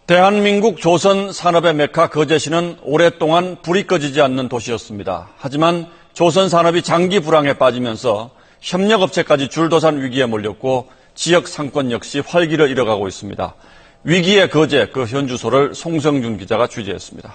대한민국 조선 산업의 메카 거제시는 오랫동안 불이 꺼지지 않는 도시였습니다. 하지만 조선 산업이 장기 불황에 빠지면서 협력업체까지 줄도산 위기에 몰렸고 지역 상권 역시 활기를 잃어가고 있습니다. 위기의 거제 그 현주소를 송성준 기자가 취재했습니다.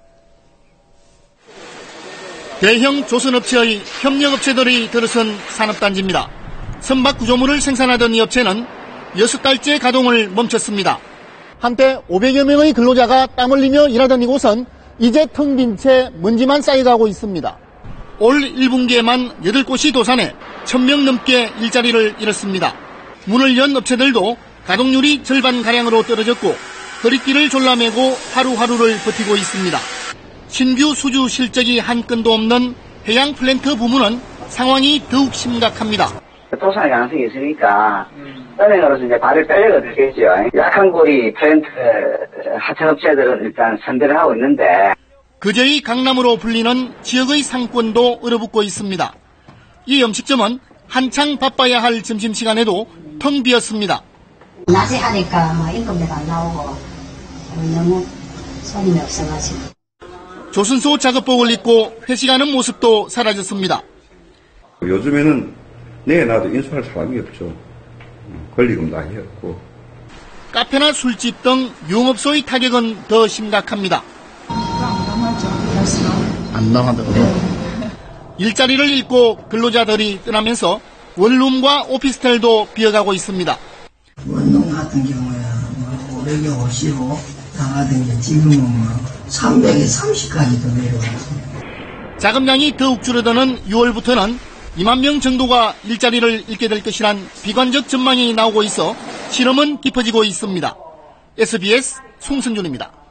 대형 조선업체의 협력업체들이 들어선 산업단지입니다. 선박 구조물을 생산하던 이 업체는 6달째 가동을 멈췄습니다. 한때 500여 명의 근로자가 땀 흘리며 일하던 이곳은 이제 텅 빈 채 먼지만 쌓여가고 있습니다. 올 1분기에만 8곳이 도산해 1000명 넘게 일자리를 잃었습니다. 문을 연 업체들도 가동률이 절반가량으로 떨어졌고 허리띠를 졸라매고 하루하루를 버티고 있습니다. 신규 수주 실적이 한 건도 없는 해양 플랜트 부문은 상황이 더욱 심각합니다. 도산의 가능성이 있으니까 은행으로서 이제 발을 빼려고 들겠죠. 약한 고리 플랜트 하청업체들은 일단 선별을 하고 있는데 거제의 강남으로 불리는 지역의 상권도 얼어붙고 있습니다. 이 음식점은 한창 바빠야 할 점심시간에도 텅 비었습니다. 낮에 하니까 임금도 안 나오고 너무 손님이 없어가지고. 조선소 작업복을 입고 회식하는 모습도 사라졌습니다. 요즘에는 내에 나도 인수할 사람이 없죠. 권리금 다 해였고. 카페나 술집 등 유흥업소의 타격은 더 심각합니다. 안 나가더라고요. 네. 일자리를 잃고 근로자들이 떠나면서 원룸과 오피스텔도 비어가고 있습니다. 원룸 같은 경우에 550호 나가던 게 지금은 300에 30까지도 내려왔습니다. 자금량이 더욱 줄어드는 6월부터는 2만 명 정도가 일자리를 잃게 될 것이란 비관적 전망이 나오고 있어 실험은 깊어지고 있습니다. SBS 송승준입니다.